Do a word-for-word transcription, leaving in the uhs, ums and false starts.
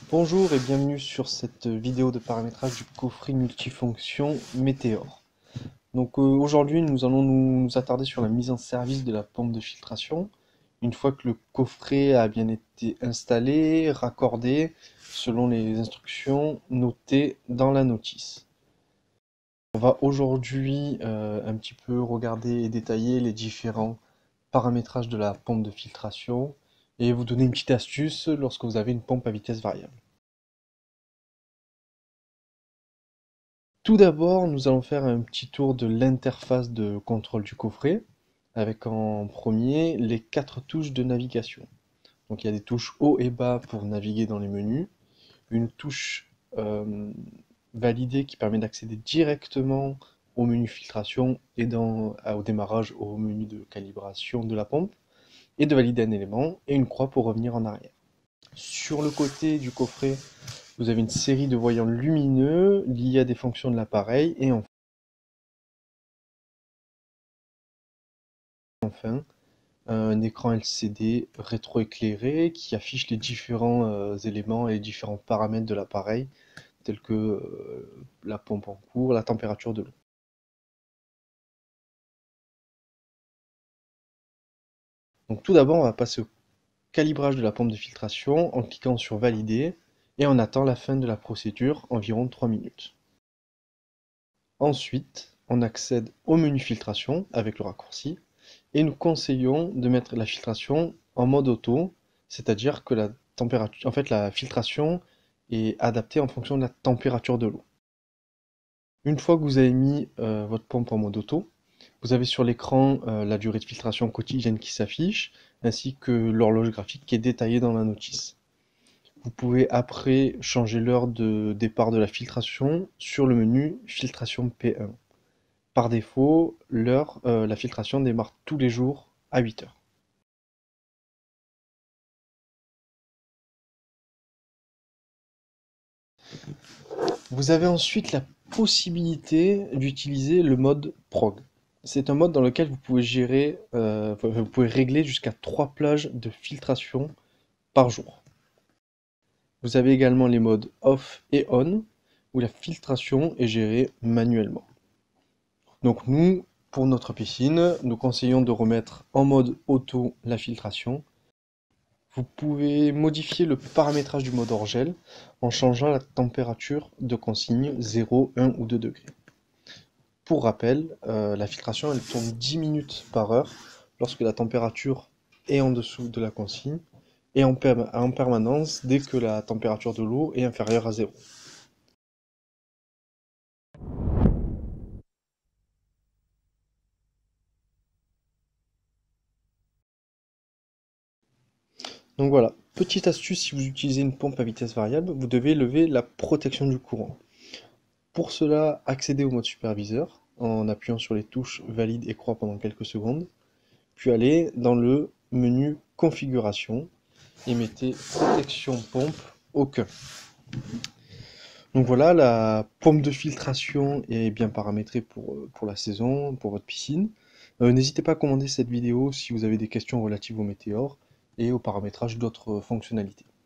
Bonjour et bienvenue sur cette vidéo de paramétrage du coffret multifonction Météor. Donc euh, aujourd'hui nous allons nous, nous attarder sur la mise en service de la pompe de filtration. Une fois que le coffret a bien été installé, raccordé, selon les instructions notées dans la notice. On va aujourd'hui euh, un petit peu regarder et détailler les différents paramétrages de la pompe de filtration et vous donner une petite astuce lorsque vous avez une pompe à vitesse variable. Tout d'abord, nous allons faire un petit tour de l'interface de contrôle du coffret, avec en premier les quatre touches de navigation. Donc il y a des touches haut et bas pour naviguer dans les menus, une touche euh, validée qui permet d'accéder directement au menu filtration et dans, au démarrage au menu de calibration de la pompe, et de valider un élément, et une croix pour revenir en arrière. Sur le côté du coffret, vous avez une série de voyants lumineux liés à des fonctions de l'appareil, et enfin, Enfin, un écran L C D rétroéclairé qui affiche les différents euh, éléments et les différents paramètres de l'appareil, tels que euh, la pompe en cours, la température de l'eau. Donc tout d'abord, on va passer au calibrage de la pompe de filtration en cliquant sur Valider et on attend la fin de la procédure, environ trois minutes. Ensuite, on accède au menu filtration avec le raccourci et nous conseillons de mettre la filtration en mode auto, c'est-à-dire que la température, en fait, la filtration est adaptée en fonction de la température de l'eau. Une fois que vous avez mis euh, votre pompe en mode auto, vous avez sur l'écran euh, la durée de filtration quotidienne qui s'affiche, ainsi que l'horloge graphique qui est détaillée dans la notice. Vous pouvez après changer l'heure de départ de la filtration sur le menu filtration P un. Par défaut, l'heure, euh, la filtration démarre tous les jours à huit heures. Vous avez ensuite la possibilité d'utiliser le mode prog. C'est un mode dans lequel vous pouvez gérer, euh, vous pouvez régler jusqu'à trois plages de filtration par jour. Vous avez également les modes off et on, où la filtration est gérée manuellement. Donc nous, pour notre piscine, nous conseillons de remettre en mode auto la filtration. Vous pouvez modifier le paramétrage du mode hors-gel en changeant la température de consigne zéro, un ou deux degrés. Pour rappel, euh, la filtration elle tourne dix minutes par heure lorsque la température est en dessous de la consigne et en, perma en permanence dès que la température de l'eau est inférieure à zéro. Donc voilà, petite astuce, si vous utilisez une pompe à vitesse variable, vous devez lever la protection du courant. Pour cela, accédez au mode superviseur en appuyant sur les touches valide et croix pendant quelques secondes, puis allez dans le menu configuration et mettez protection pompe aucun. Donc voilà, la pompe de filtration est bien paramétrée pour, pour la saison, pour votre piscine. Euh, N'hésitez pas à commander cette vidéo si vous avez des questions relatives au Météor et au paramétrage d'autres fonctionnalités.